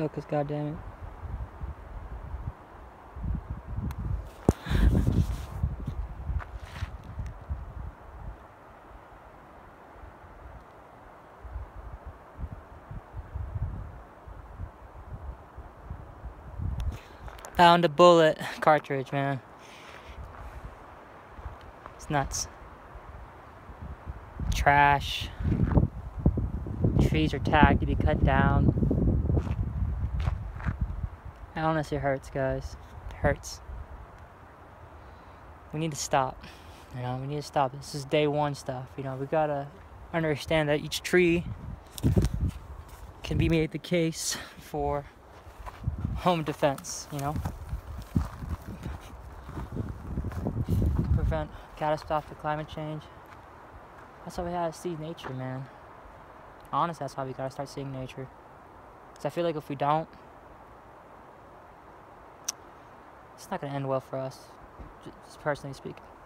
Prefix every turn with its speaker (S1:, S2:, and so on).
S1: Focus, goddammit. Found a bullet cartridge, man. It's nuts. Trash. Trees are tagged to be cut down. It honestly hurts, guys. It hurts. We need to stop. You know, we need to stop. This is day one stuff. You know, we gotta understand that each tree can be made the case for home defense, you know? Prevent catastrophic climate change. That's why we gotta see nature, man. Honestly, that's why we gotta start seeing nature. Because I feel like if we don't, it's not gonna end well for us, just personally speaking.